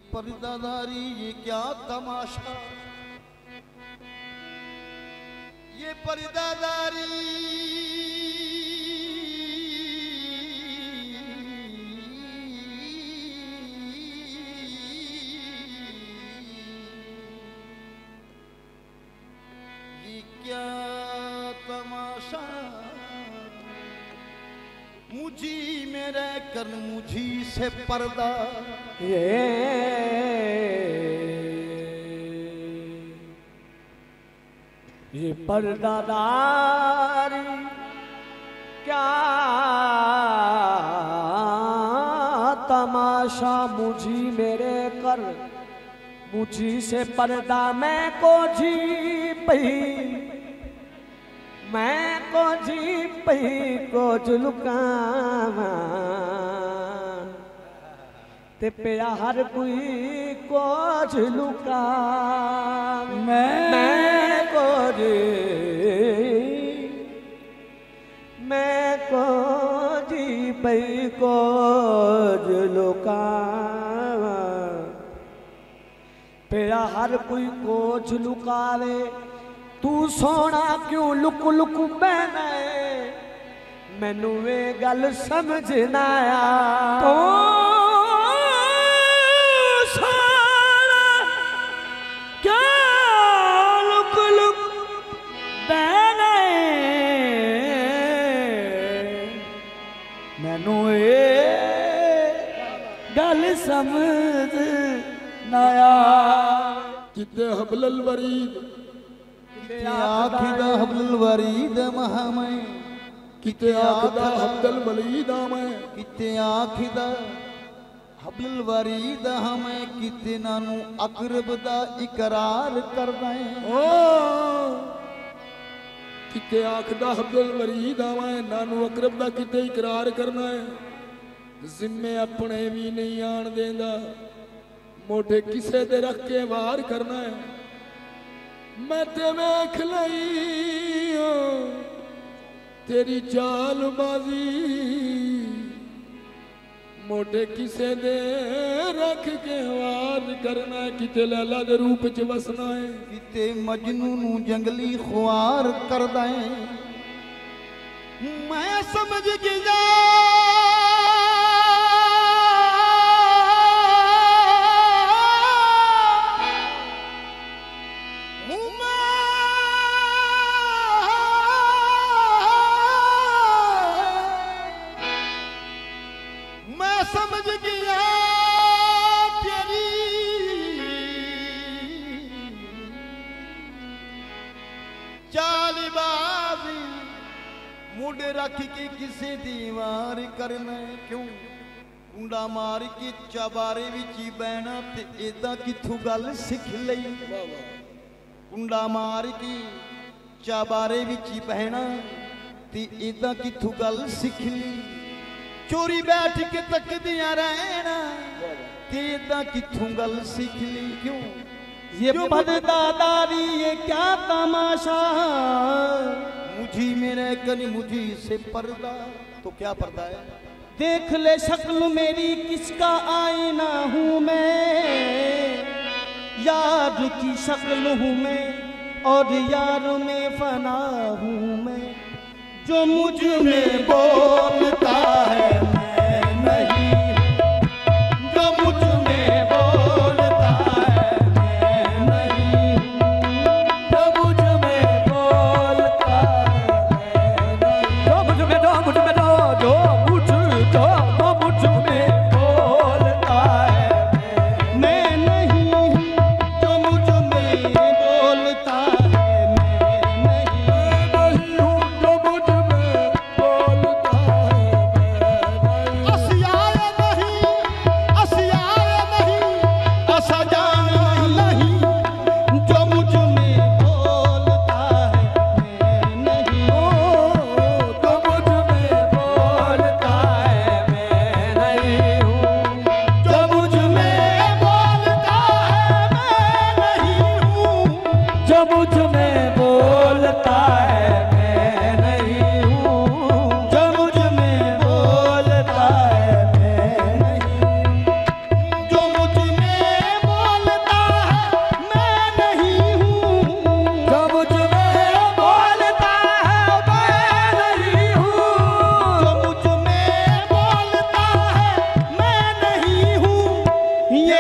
पर्दादारी ये क्या तमाशा, ये पर्दादारी ये क्या तमाशा, मुझी में रहकर मुझी से पर्दा, ये पर्दादारी क्या तमाशा, मुझी मेरे कर मुझी से पर्दा, मैं को जी पही, मैं को जी पही को जुलुका ते पिया हर कोई को झुलुका, मैं को जी, मैं को जी पई को झुलुका, पिया हर कोई को झुलुकावे, तू सोना क्यों लुक लुक बहने, मैनू वे गल समझ ना आया, तो गल समझ नया, किते हबलल वरीद, किते आखिदा हबलल वरीद महमै, किते आखदा हबदल वलीद मैं, किते आखिदा हबलल वरीद हमें, किते नानू अकरब दा इकरार करदा है, ओ किते आखदा हबदल वरीद मैं, नानू अकरब दा किते इकरार करना है, जिम्मे अपने भी नहीं आन देंदा, मोटे किसे दे रख के वार करना है, मैं ते वेख लई तेरी चालबाजी, मोटे किसे दे रख के वार करना है, किते लैला दे रूप च वसना है, किते मजनू नू जंगली ख्वार करदा है, मैं समझ गया मुड रख के किसे दीवार करना, क्यों कुंडा मार के चबारे विच ही बहना, ते एदा किथों गल सिख लई, कुंडा मार के चबारे विच ही बहना, ते एदा किथों गल सिख ली, चोरी बैठ के तकदियां रहना, ते एदा किथों गल सिख ली, क्यों ये पर्दादारी ये क्या तमाशा, मुझी मेरे कन मुझी से पर्दा, तो क्या पर्दा है, देख ले शक्ल मेरी किसका आईना हूँ मैं, यार की शक्ल हूँ मैं और यार में फना हूँ मैं, जो मुझ में बोलता है मैं नहीं, जो मुझ में बोलता है मैं नहीं, जो मुझ में बोलता है मैं नहीं, जो मुझ में जो मुझ में जो जो मुझ में बोलता है मैं नहीं, जो मुझ में बोलता है मैं नहीं, जो मुझ में बोलता है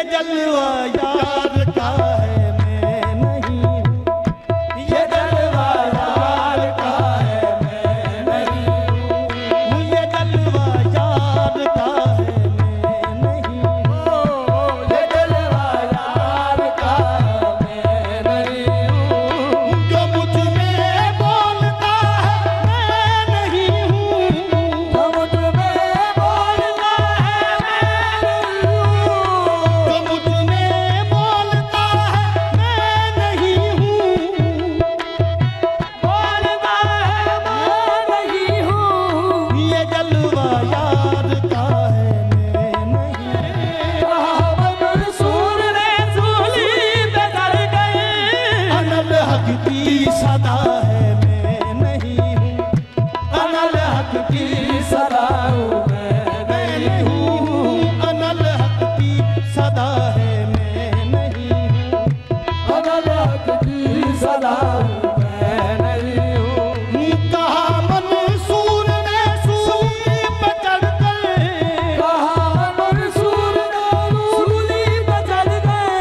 जलवा यार का है मैं नहीं हूँ, ये जलवा यार का है मैं नहीं हूँ, ये जलवा यार का है मैं नहीं हूँ, ये जलवा यार का है मैं नहीं हूँ, जो मुझ में बोलता है मैं नहीं हूँ, जो मुझ में बोलता है मैं नहीं हूँ, जो मुझ में बोलता है मैं नहीं हूँ, बोलता है मैं नहीं हूँ, ये जलवा यार का है मैं नहीं हूँ। मंसूर ने सूली पे चढ़ गए, अनल हक की सदा है मैं नहीं हूँ, अनल हक की सदा हूँ मैं नहीं हूँ, अनल हक की सदा है मैं नहीं हूँ, अनल हक की सदा हूँ मैं नहीं हूँ। कहा मंसूर ने सूली पे चढ़ गए, कहा मंसूर ने सूली पे चढ़ गए,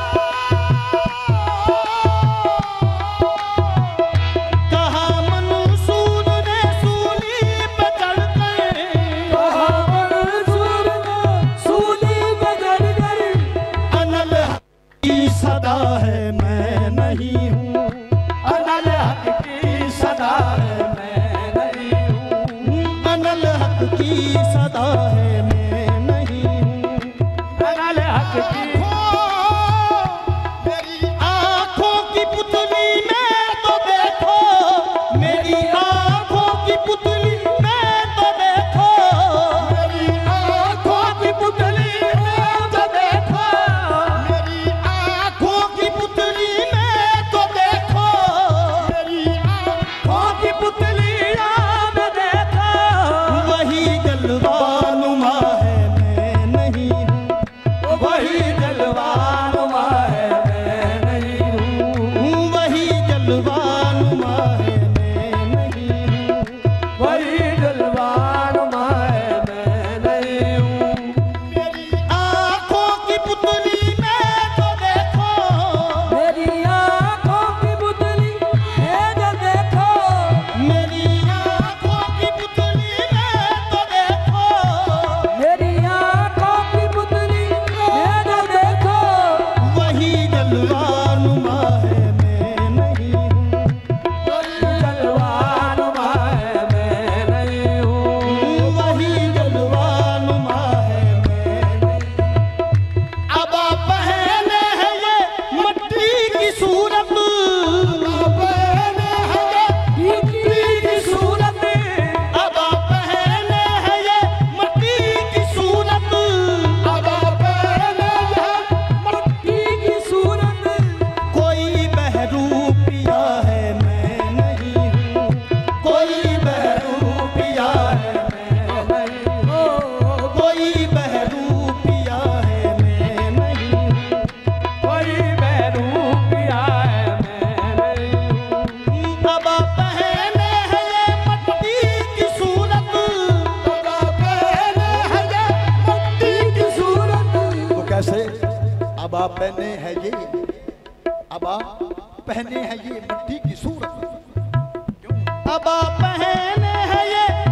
कहा मंसूर ने सूली पे चढ़ गए, कहा मंसूर ने सूली पे चढ़ गए, अनल हक की सदा है मैं नहीं हूँ, अनल हक की सदा है मैं नहीं हूँ, अनल हक की सदा है मैं नहीं हूँ, अनल हक की। मेरी आँखों की पुतली में तो देखो, मेरी आँखों की पुतली में तो देखो, मेरी आँखों की पुतली में तो देखो, मेरी आँखों की पुतली में तो देखो, मेरी आँखों की पुतली में देखो, वही जलवा नुमा है मैं नहीं हूँ, वही जलवा नुमा है मैं नहीं हूँ, वही जलवा नुमा है मैं नहीं हूँ, वही जलवा नुमा है मैं नहीं हूँ। मेरी आँखों की पुतली में तो देखो, मेरी आँखों की पुतली में तो देखो, मेरी आँखों की पुतली में तो देखो, मेरी आँखों की पुतली में तो देखो, वही जलवा नुमा है मैं नहीं हूँ, वही जलवा नुमा है मैं नहीं हूँ, वही जलवा नुमा है मैं नहीं। अब आप पहने हैं ये मट्टी की सूरत, अब पहने हैं ये मट्टी की सूरत, अब आप पहने हैं ये मट्टी की सूरत, अब आप पहने हैं मट्टी की सूरत, कोई बहरूपिया है मैं नहीं हूँ, कोई बहरूपिया है मैं नहीं हूँ, कोई बहरूपिया है मैं नहीं हूँ, कोई बहरूपिया है मैं नहीं हूँ। अब आप पहने हैं ये मट्टी की सूरत, अब आप पहने हैं ये मट्टी की सूरत। तो कैसे? अब आप पहने हैं ये, अब आप पहने हैं ये मिट्टी की सूरत, अब आप पहने हैं ये